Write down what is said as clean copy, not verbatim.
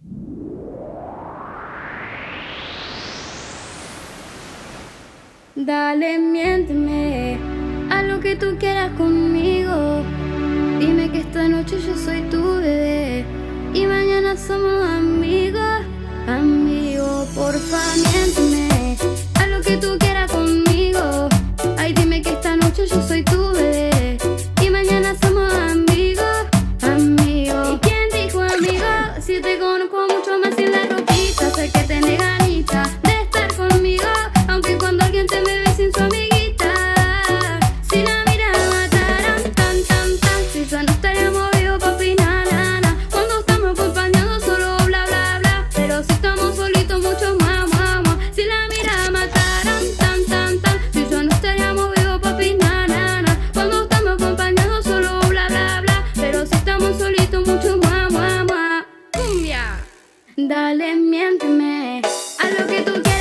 Dale, miénteme a lo que tú quieras conmigo. Dime que esta noche yo soy tu bebé y mañana somos amigos, amigos. Porfa, miénteme a lo que tú quieras conmigo. Ay, dime que esta noche yo soy tu bebé y mañana somos amigos, amigos. ¿Y quién dijo amigo? Si te conozco mucho más sin la ropita. Sé que tenés ganitas de estar conmigo, aunque cuando alguien te me ve sin su amiguita. Si la mirada mataran, tan, tan, tan, si ya no estaríamos vivos, papi, na, na, na. Cuando estamos acompañados solo bla, bla, bla, pero si estamos solitos mucho más, más, más. Si la mirada mataran, tan, tan, tan, si ya no estaríamos vivos, papi, na, na, na. Cuando estamos acompañados solo bla, bla, bla, pero si estamos solitos mucho más, más, más. ¡Cumbia! Dale, miénteme a lo que tú quieras.